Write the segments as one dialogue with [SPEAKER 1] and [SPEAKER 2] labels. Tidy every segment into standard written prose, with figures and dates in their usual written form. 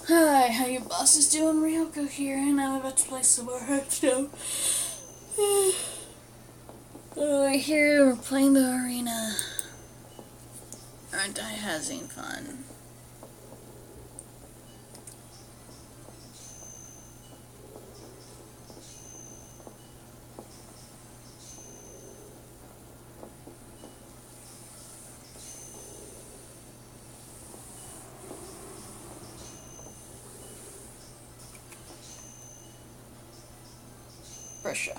[SPEAKER 1] Hi, how you bosses doing? Ryoko here, and I'm about to play some more Hearthstone. Here we're playing the arena. Aren't I having fun? Pressure.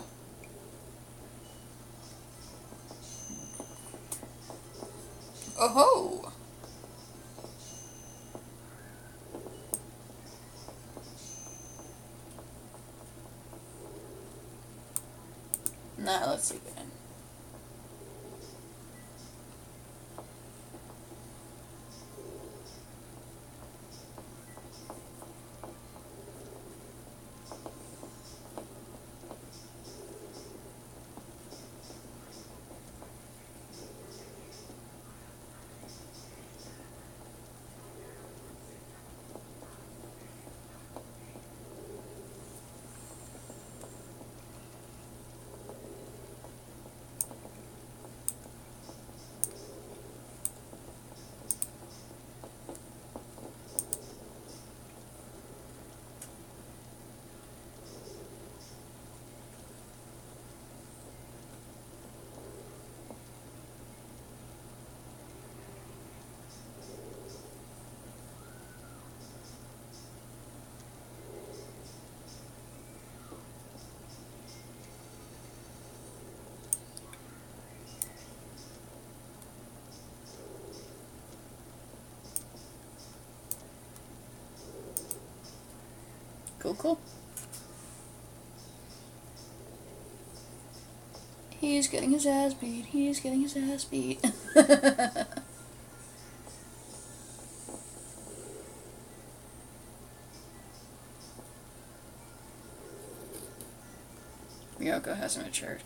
[SPEAKER 1] Oh ho! Nah, let's leave it in. Cool. He's getting his ass beat. He's getting his ass beat. Ryoko hasn't matured.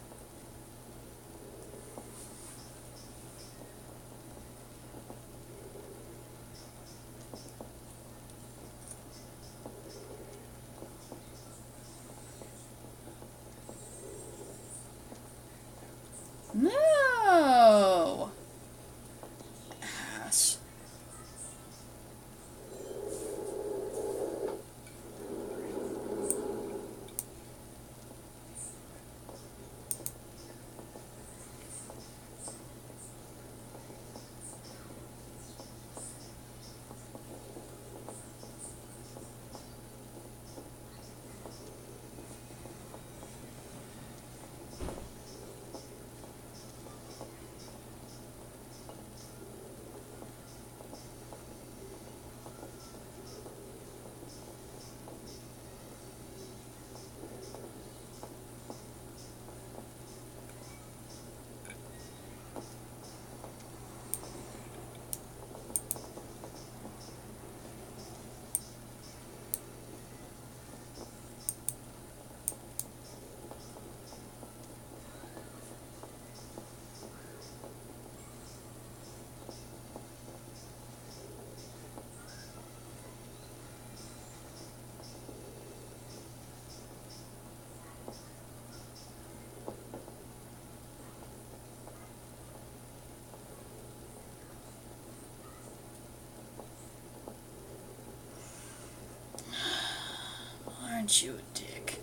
[SPEAKER 1] No! Ass. Aren't you a dick?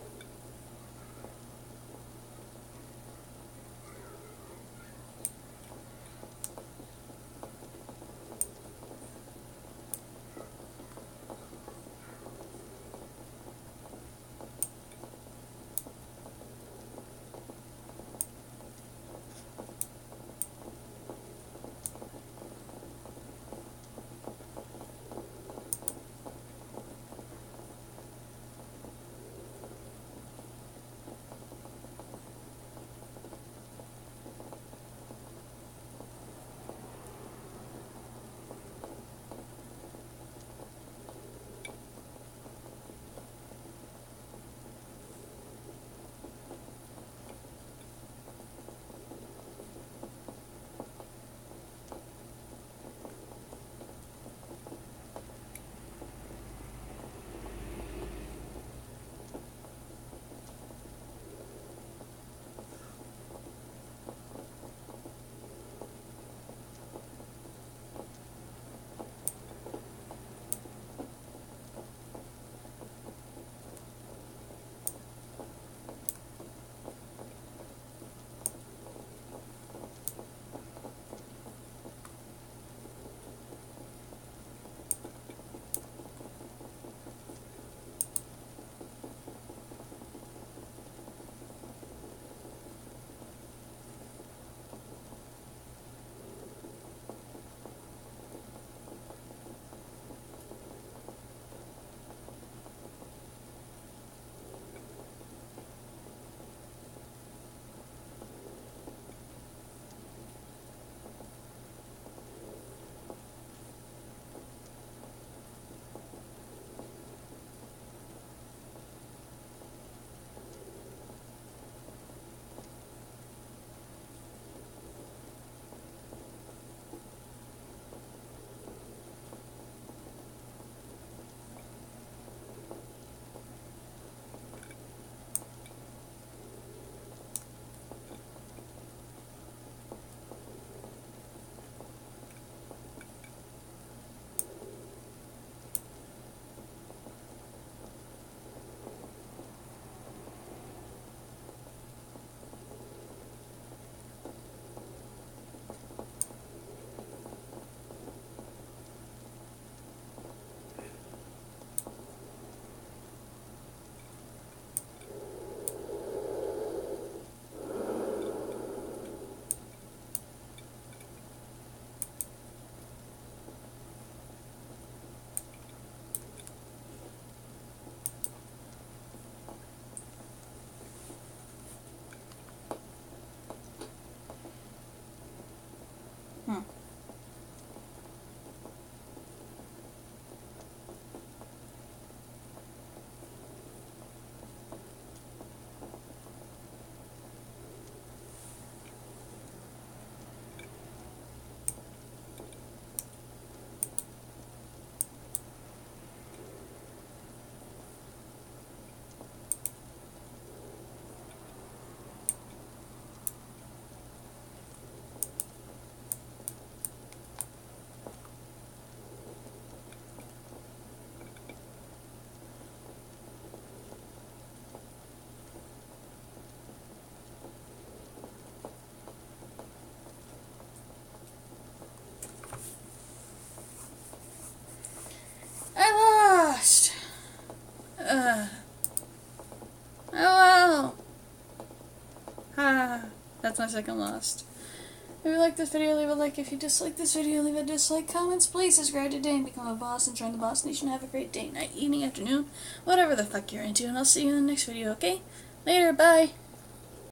[SPEAKER 1] Ha! That's my second lost. If you like this video, leave a like. If you dislike this video, leave a dislike. Comments, please subscribe today and become a boss and join the Boss Nation. Have a great day, night, evening, afternoon, whatever the fuck you're into, and I'll see you in the next video, okay? Later, bye!